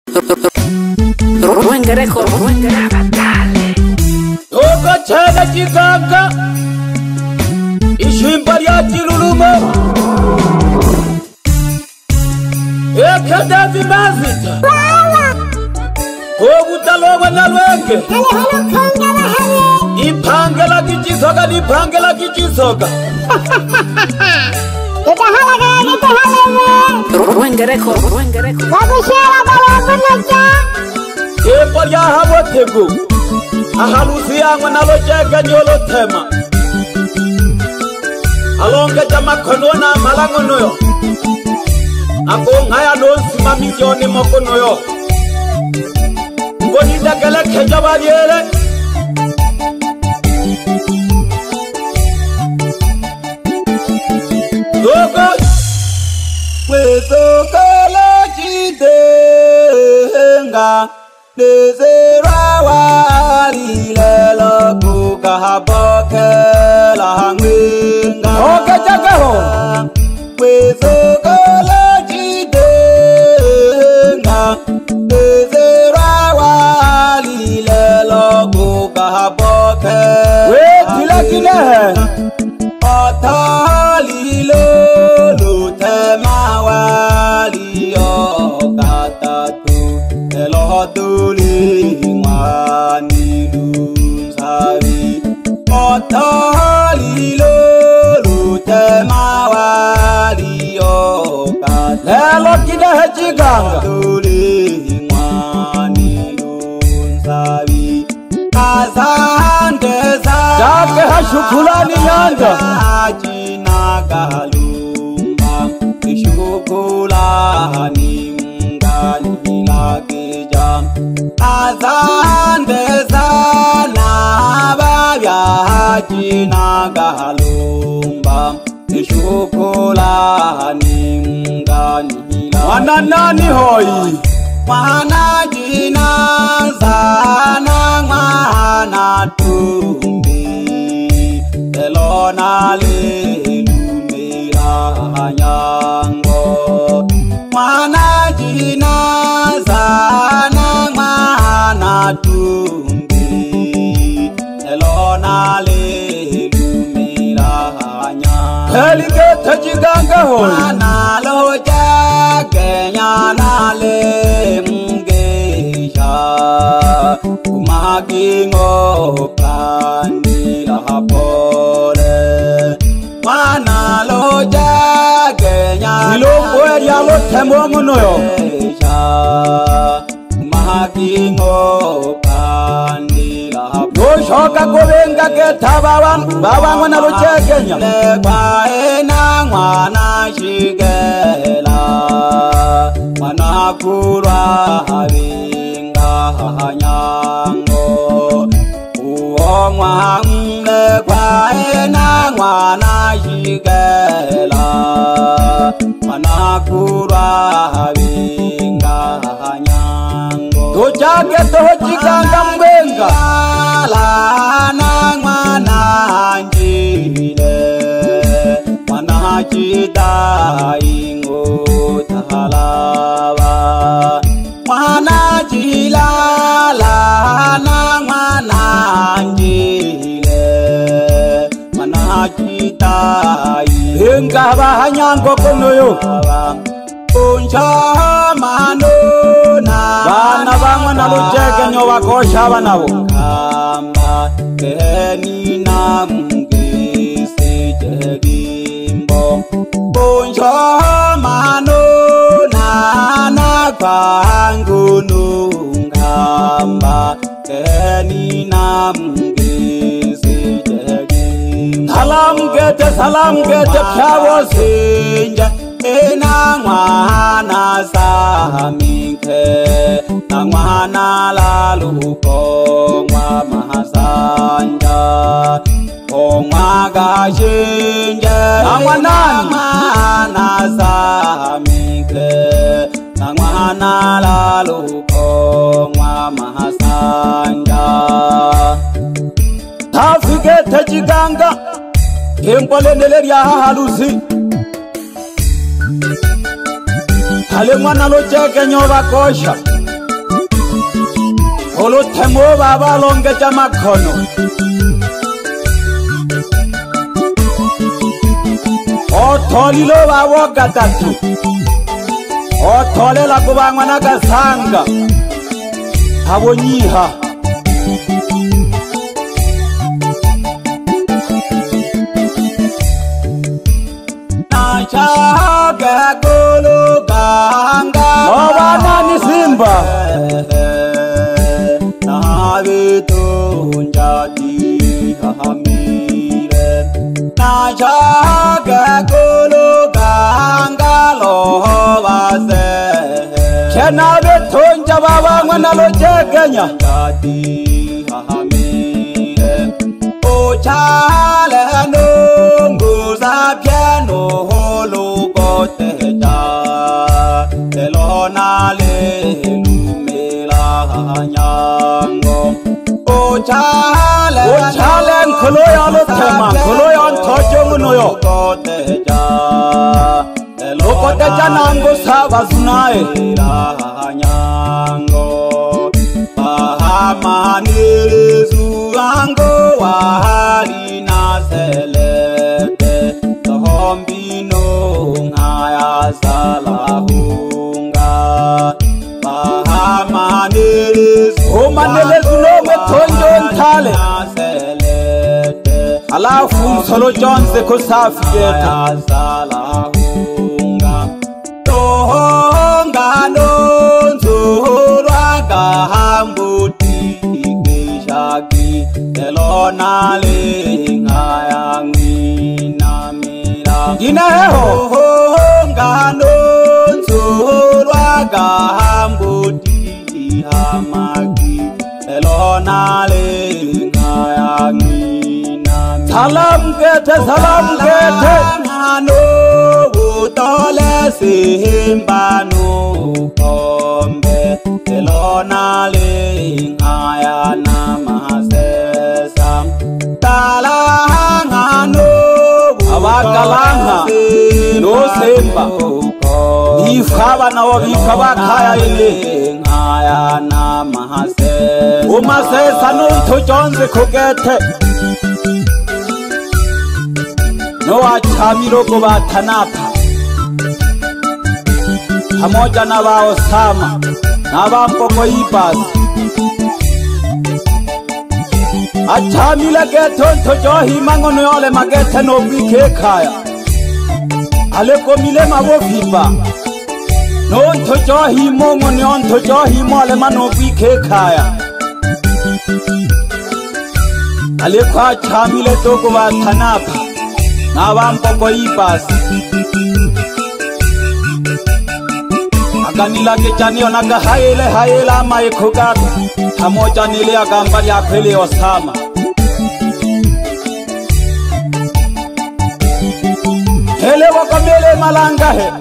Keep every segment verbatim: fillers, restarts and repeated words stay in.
Wengereko, wengerabadale. Toka chana chikanga ishimba lya chilulumo ekada vimazita Kogutalowa na lwenge Ipangela kichisoga, ipangela kichisoga Wengereko, wengereko. Epo lya habotegu Ahalusi yangu nalo cheke nyolo tema Alonge jama konona malango noyo Ako ngaya lonsi mamisioni moko noyo Ngoni dakele keja waliele Logo Wezo kala chidenga Nezera wali lela kuka haboke la hangwinga Oke jagaho Wezo kala chidenga Nezera wali lela kuka haboke We tila kinehe Otali lolo tema wali yo katatu Elohaduli ngani lunsavi Otali lolo tema wali yo katatu Elohaduli ngani lunsavi Azande za Jake hashukulani nyanda Ajina galumba Ishukulani mgali lakija Azande za Nababya Ajina galumba Ishukulani mgali lakija Wananani hoi Mana jina zana mana tumbi Elona lelumira nyango Mana jina zana mana tumbi Elona lelumira nyango Helike tajiganga hoi Mana loja kenyana le Kumagingo kandila hapore Mana loja kenya Ilongwe yalo tembo munoyo Kumagingo kandila hapore Yoshoka kubenga ketabawan Babango na loja kenya Lekwa ena mwana shigela Mana kurwa havinga hanyango Uo mwangle kwa ena mwana shigela Mana kurwa havinga hanyango Tuchake tohojiganga mwenga Lana mwana njile Mana chidai Tahalaba Mwana jilala na mwana njile Mwana jitai Hinga bahanyango konoyo Uncha manona Bana bangwa na lujege nyo wakosha banabo Kamba keni na mungisi jegimbo Uncha manona na kwangu nungamba Keni na mungisi jegimbo Salam gete, salam gete pyawo sinja Ena mwana samike Na mwana laluko mwa mahasanja Omwa gashinje Na mwana samike Na mwana laluko mwa mahasanja Tafike tejiganga Kempole nele ya halusi Ale mwana lo cheke nyoba kosha Holo temo baba longe jama kono O tholi lo bawo gatatu O thole la kubangwa na kasanga Habonyiha Nachaga kolo ganga Mabana ni simba Navitu njati hamire Nachaga kolo ganga lohobase Kena vitu njababa mwana lo jegenya Njati hamire Ochale nunguza piano holo goteja Elona le lumela nyango Ochale Ochale nkolo ya lo tema nkolo ya ntojo munoyo goteja Lokoteja nango saba sunae nyango Pahamani zuango wahali na selete Tohombino ngaya salahunga Pahamani zuango wahali na selete Alafu solo jonse kusafiyete salahunga Tohonga nonzurwa gahambuti Kishaki Elona lingaya ngina mira Gineho Tohonga nonzurwa gahambuti Hamaki Elona lingaya ngina mira Salam kete salam kete Hano Utole simbanu kombe Elona lingaya namasesa Talahangano Abakalanga No semba Ifaba na wabikaba kaya ile Ngaya namasesa Umasesa no itojonze kugete No achamiro kubatanapa Pamoja na wa Osama na wa Mpoko Ibasi Achamila geto ntojohi mangono yole magete no bike kaya Aleko mile mawofiba No ntojohi mongo ni ntojohi mole mano bike kaya Aleko achamile toko wa tanapa na wa Mpoko Ibasi Aganila kechani onaga haile haile ama ikugata Hamoja nile agambali ya kwele Osama Hele wakamele malanga he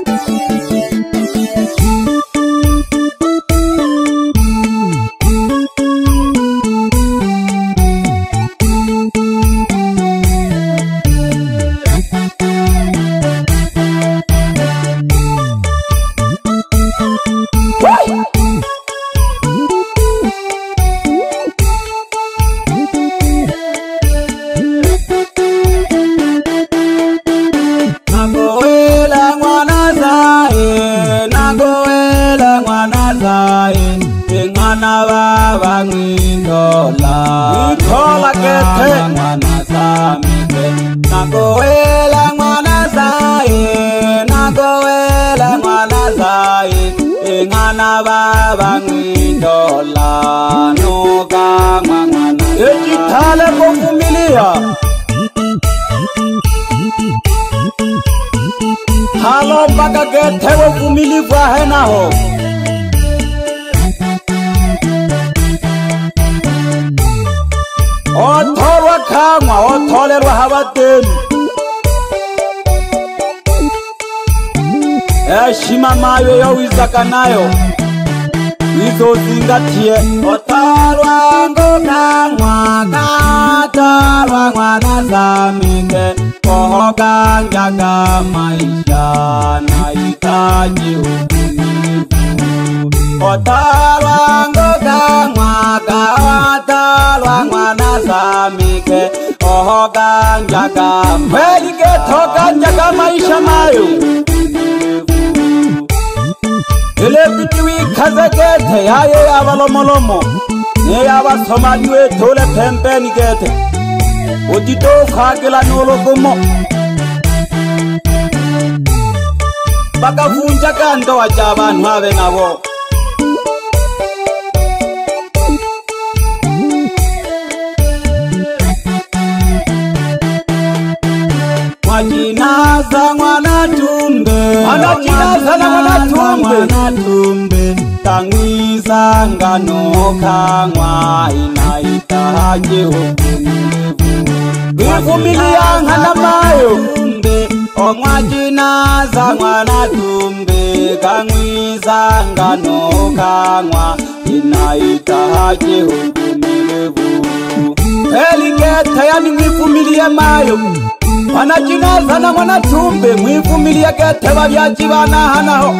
Ejitale kuvumilia Halo mpaka getewe vumilivu ahenaho Otolwa kama otolerwa habateni Eshima mayo yo wizaka nayo Wizo zingatie Otalwa ngoga mwaka Otalwa mwana zamike Kohoka njaga maisha Na itaji uvunivu Otalwa ngoga mwaka Otalwa mwana samike Oho ganja kama Welike toka njaka maisha mayo Ele bitiwi kazagete Yaye abalomolomo Ne yaba somaliwe tole pempeni gete Otito khagela nolo gomo Baka vunja kanto wacha abantu abe nabo Mwajinaza mwana tumbe Mwajinaza na mwana tumbe Tangwiza ngano kangwa inaitaje hukumilevu Wivumilia ngana mayo Omwajinaza mwana tumbe Kangwiza ngano kangwa inaitaje hukumilevu Elikete yani mwivumilia mayo Wanajinaza na mwana tumbe mwivumilia kete wabyaji banahanaho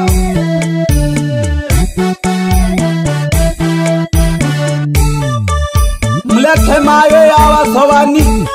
Mleke mayo yawa sobani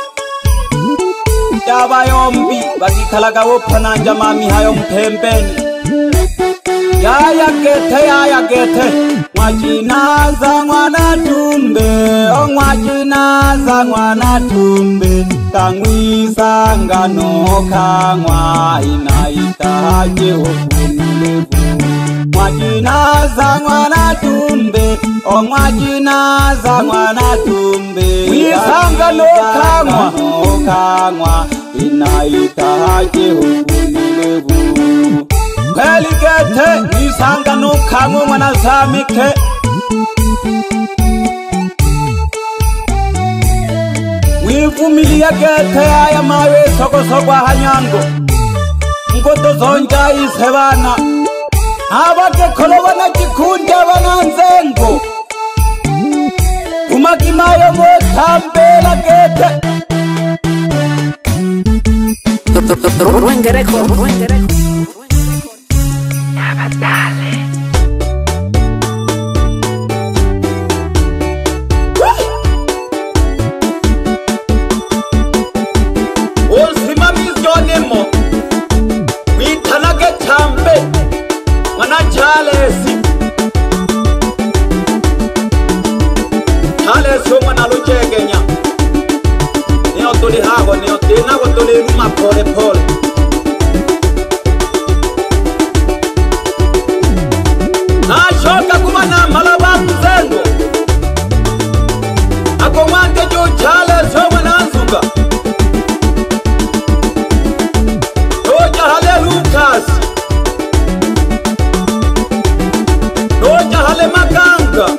Yaba yombi bakikalaga wopananja mami hayo mpembeni Yaya gete yaya gete Mwajinaza mwana tumbe O mwajinaza mwana tumbe Kangwiza ngano kangwa inaitaje hukumilevu Mwajinaza mwana tumbe O mwajinaza mwana tumbe Mwizanga no kangwa kangwa inaitaje hukumilevu Kweli gete mwizanga no kangwa mwana samike Mwivumilia gete haya mawe soko soko hanyango Ngoto zonja isebana Abake kolobana kikundi abananzengo Umakimayo motambela gete Ruengereko Ruengereko Abadale Osimamizonemo Witanage tambe Mwana Charlesi Charlesi omwana luchegenya Neo tuli hago neo tina tuli ruma pole pole Nashoka kumana malaba mzengo Ako mwante jo Charlesi omwana nzunga Doja hale Lucas Doja hale Maganga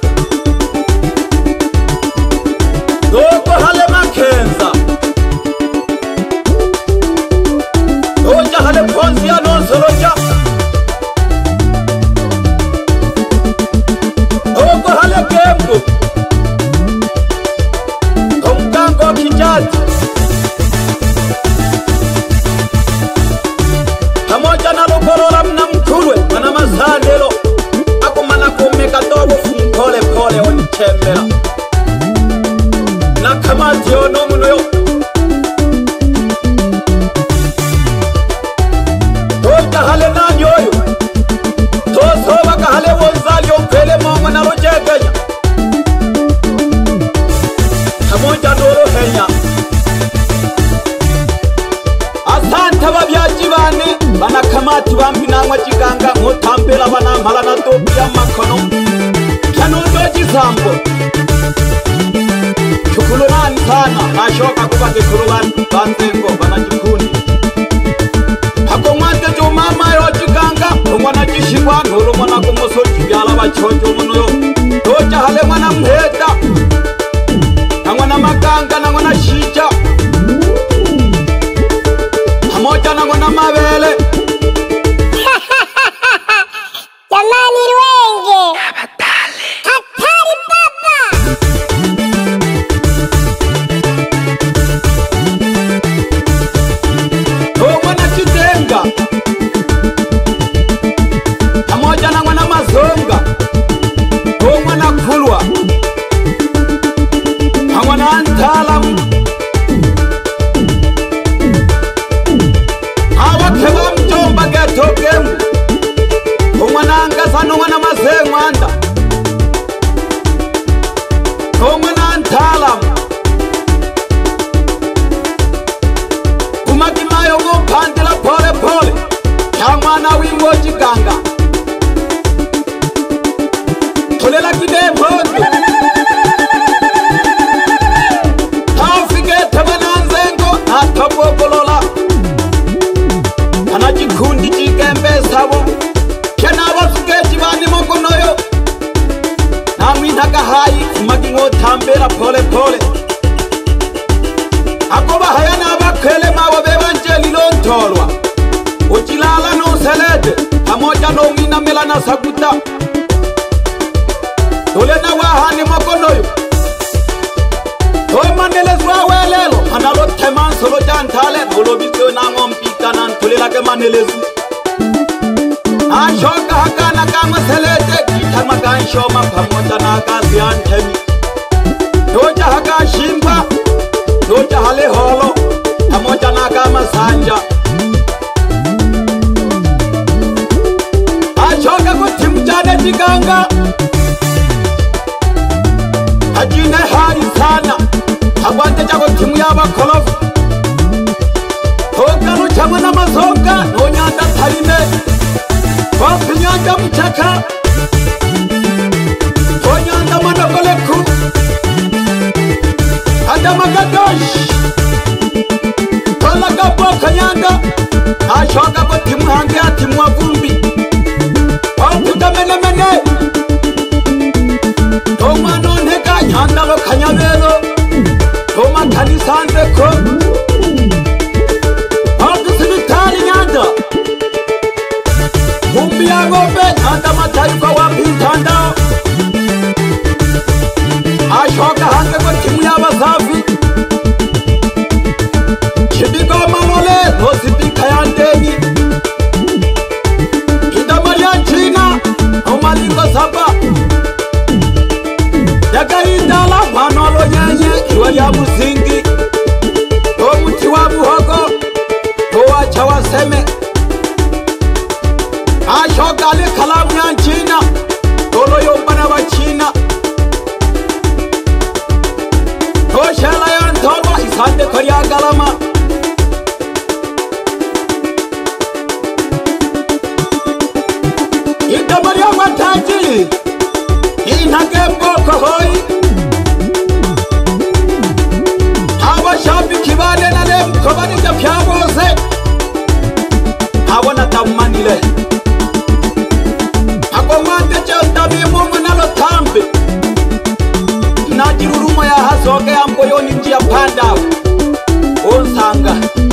Doja hale Makenza Doja hale Ponzia non soloja Doja hale Gembo Kongango Kijati Pamoja na lukorola mna mkulwe Mana mazandelo Ako mana kumeka tobo Pole pole onichembela Na kamati ono munoyo Toja hale nanyoyo Toso waka hale wonzali Ompele mama na lojeganya Pamoja noro henya Asante babyaji bane Bana kamati bambi namwa chiganga Ngotambela bana mpala na tobi ya makono Kyanundo jizambo Chukulurani sana Nashoka kuba kikulurani Banzengo bana jikundi Hako mwante jo mama yo chiganga Umwana jishibwa Nuru mwana kumuso Chibyala bachojo munoyo Toja hale mwana mheta Na mwana maganga na mwana shija Pamoja na mwana mabele Jamani Rwenge Hatari baba Oh mwana Chitenga Pamoja na mwana Mazonga mwana w'ingoji ganga tolela kidemhondo tafike tabananzengo atobogolola anajikundi jikembe sabo kena abasukeji bani mokonoyo namwintaka hayi magingo tambera pole pole akoba hayana abakhele mawo bebanjeli lontolwa uchilala no selede pamoja no mina melana sakuta dole na wahani mokonoyo toy manele zwa welelo analo teman solo jantale dolo bityo na ngompika nan tolela ke manelezu ashoka hakana kama selede kitama kanshoma pamoja na kazi antemi doja haka shimba doja hale holo pamoja na kama sanja ashoka kutimjane jiganga ajine hari sana abante jago timu yaba kolofu hokalu chama na mazonga nonyanda tarime wapinyanja mchaka onyanda manokoleku adamagadosh talagapo kanyanga ashoka ko timu hange atimu wavumbi watutamene Toma none kanyanda lo kanyabelo Toma kanisanze ko Haku sibitari nyanda Mumbi ya gobe nyanda mataifa wapintanda Ashoka hange kwa timu ya wasafi Chibigo mamole Hosipika ya ndegi Idamari ya nchina Omalingo saba Yakaindala manolo nyenye kiwa ya musingi Omuti wa muhogo Towacha waseme Ashoka le kalamu ya nchina Tolo yombana wa china Toshela ya ntolwa isande korea galama Idamari ya wataji Inhagembo kohoi Hawa shabi kibale na lem kobani japyabose Hawa na tamanile Ako wante chantami mungu nalo tambi Najiruruma ya hasoke amboyoni njia panda Onsanga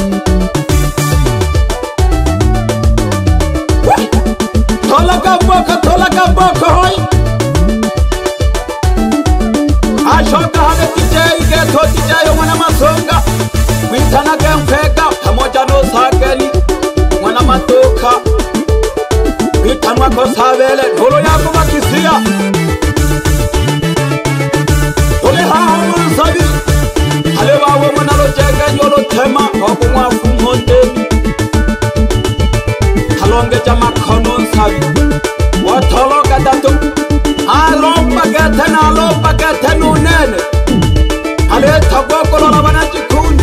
Tola gamboko, tola gamboko hoi Ashoka hame kijei geto kijei mwana masonga Witana gemfeka pamoja no sageni Mwana matoka Witanwa kosabele Holo yako makisia Hole haho mwana sabi Hale wawo mwana lo jenge nyolo tema Waku mwafu mondemi Halonge jama konon sabi Watolo katato Alomba gete na alomba gete nunene Ale taboko lola wana jikundi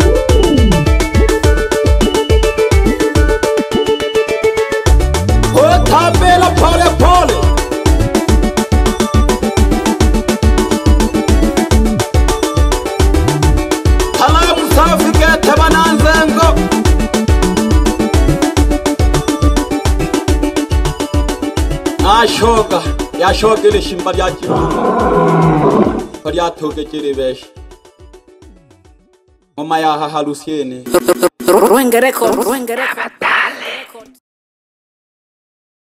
Otambela pole pole Kalamu safi gete bananzengo Ashoka Yashoka ile shimba lya kirumu Kariya toke kirebeshi Mama ya hahalusiene Ruengereko Ruengereko